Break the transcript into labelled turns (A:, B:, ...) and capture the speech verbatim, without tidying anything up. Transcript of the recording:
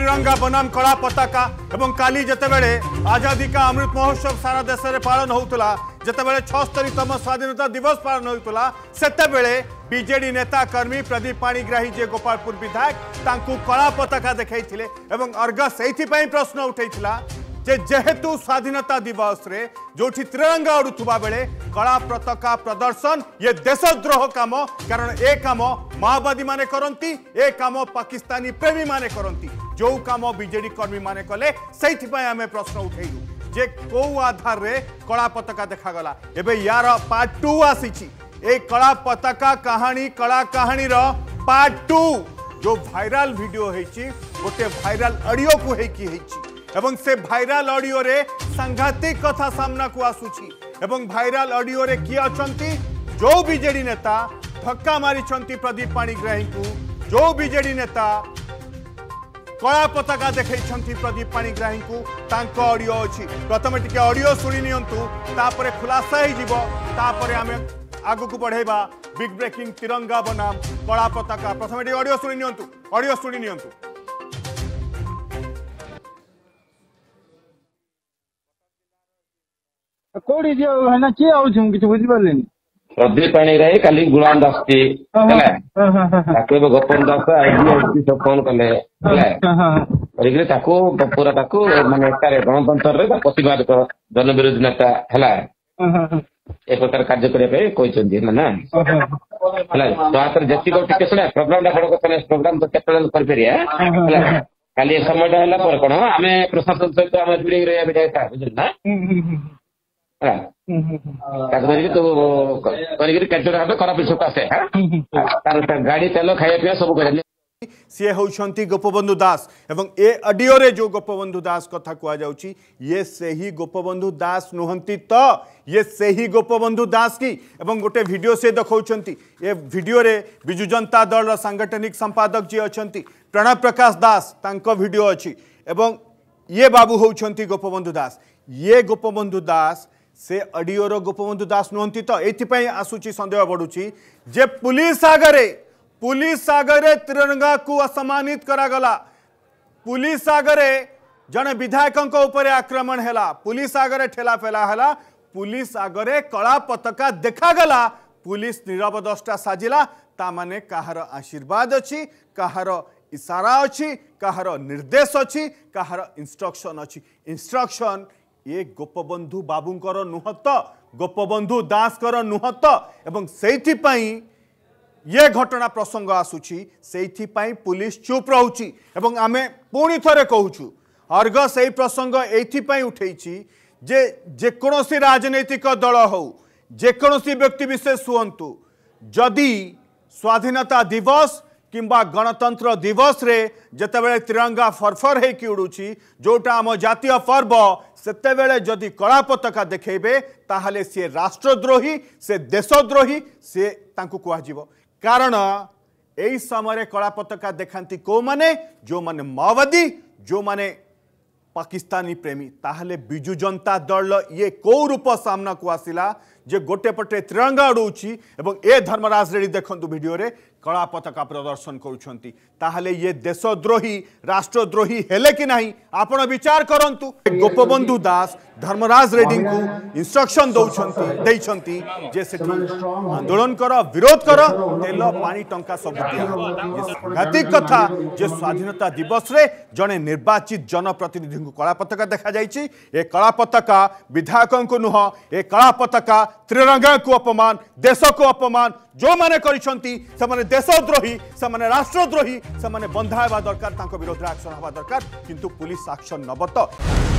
A: त्रिरंगा बनाम कला पताका एवं काली जितेबले आजादी का अमृत महोत्सव सारा देश में पालन होता जितेबले छस्तरीतम स्वाधीनता दिवस पालन होता सेतेबेले बीजेडी नेता कर्मी प्रदीप पाणिग्राही जे गोपालपुर विधायक तांकु कला पताका देखाइथिले एवं अर्गस एथिपई प्रश्न उठैथिला जे जेहेतु स्वाधीनता दिवस रे जोठी त्रिरंगा उड़ुथुबा बेले कला पताका प्रदर्शन ये देशद्रोह काम कारण ए काम माओवादी माने करंती ए काम पाकिस्तानी प्रेमी माने करंती जो काम बीजेडी कर्मी माने कले सेथिपई आमे प्रश्न उठैलु जे को आधार रे कला पताका देखा गला एबे यार पार्ट टू आसीची ए कला पताका कहानी कला कहानी रो पार्ट टू जो वायरल वीडियो हेची गोटे वायरल ऑडियो को हेकी हेची एवं से वायरल ऑडियो रे सांघातिक कथा सामना को आसुची एवं वायरल ऑडियो रे किए अछंती जो बीजेडी नेता धक्का मारी छंती प्रदीप पाणिग्राही को जो बीजेडी नेता कला पताका देखै छंती प्रदीप पाणिग्राही को तांको ऑडियो अछि प्रथम टिके ऑडियो सुनि नियंतु तापरे खुलासा ही जीवो तापरे हमें आगु को बढ़ेबा बिग ब्रेकिंग तिरंगा बनाम कला पताका प्रथम टिके ऑडियो सुनि नियंतु ऑडियो सुनि नियंतु
B: कोडी जे हैना के आउछु किछ बुझि परलेनी
C: प्रदीप पाणिग्राही काली गुलाम दास के हैला ताके गोपन दास आईडी सब फोन कले हैला परिग्रे ताको पूरा ताको माने कार्य गणतंत्र रे प्रतिवाद कर जन विरोधी नेता हैला ए प्रकार कार्य करे पे कोइ चंदी ना हैला तो आतर जति को टिके सुना प्रोग्राम दा बड़ कथा प्रोग्राम तो केतल कर फेरिया हैला काली समय दा हैला पर कोन हमें प्रशासन सहित हम जुड़ी रे विधायक बुझल ना गाड़ी तेल खाया सब कर
A: सी होती गोपबंधु दास एवं ए ऑडियो रे जो गोपबंधु दास कथा कह जाउची ये से ही गोपबंधु दास नुहंती तो ये से ही गोपबंधु दास की एवं गोटे वीडियो से देखौछंती ए वीडियो रे बिजु जनता दल सांगठनिक संपादक जी अछंती प्रणव प्रकाश दास तांको वीडियो अछि एवं ये बाबू होछंती गोपबंधु दास ये गोपबंधु दास से ऑडियो रो गोपबंधु दास नुहंती तो एथिपई आसुची संदेह बढ़ुची जे पुलिस आगरे पुलिस आगरे त्रिरंगा को असम्मानित करागला पुलिस आगरे जने विधायक ऊपर आक्रमण हैला पुलिस आगरे ठेला फेला हैला पुलिस आगरे कला पताका देखागला पुलिस नीरव दस्ता साजिला ता माने काहार आशीर्वाद अछि काहार इशारा अछि काहार निर्देश अछि काहार इंस्ट्रक्शन अछि इंस्ट्रक्शन ये गोपबंधु बाबूंकर नुहत गोपबंधु दासकर नुहत एवं सेइथिपई ये घटना प्रसंग आसुची सेइथिपई पुलिस चुप रहउची एवं आमे पुणी थरे कहूछु अर्गस एई प्रसंग एइथिपई उठेइची जे जे कोनोसी राजनैतिक दल हो जे कोनोसी व्यक्ति विशेष हुअन्तु जदि स्वाधीनता दिवस किंबा गणतंत्र दिवस रे जतेबेले तिरंगा फरफर हे कि उड़ुची जोटा आम जातीय पर्व सेतेबेले जदि कला पताका देखेबे ताहले से राष्ट्रद्रोही से देशद्रोही से तांकु कुआजिवो कारण एई समय कला पताका देखांती को माने जो माने माओवादी जो माने पाकिस्तानी प्रेमी ताहले बिजु जनता दल ये को रूप सामना को आसिला जे गोटे पटे तिरंगा उड़ुची एवं ए धर्मराज रेड्डी देखंतु वीडियो रे कला पताका प्रदर्शन करुछंती ताहले ये देशद्रोही राष्ट्रद्रोही हेले कि नहीं आपण विचार करंतु गोपबंधु दास धर्मराज रेड्डी को इंस्ट्रक्शन दौछंती देछंती जे सेठी आंदोलन कर विरोध कर तेल पानी टंका सब दिया ये सांघातिक कथा जे स्वाधीनता दिवस रे जने निर्वाचित जनप्रतिनिधि को कला पताका देखा जाइछि ए कला पताका विधायकों को नुह ए कला पताका त्रिरंगा को अपमान देश को अपमान जो माने करिसंती से माने देशद्रोही से माने राष्ट्रद्रोही से माने बंधा हेबा दरकार तांको विरोध रे एक्शन हेबा दरकार किंतु पुलिस एक्शन नबत।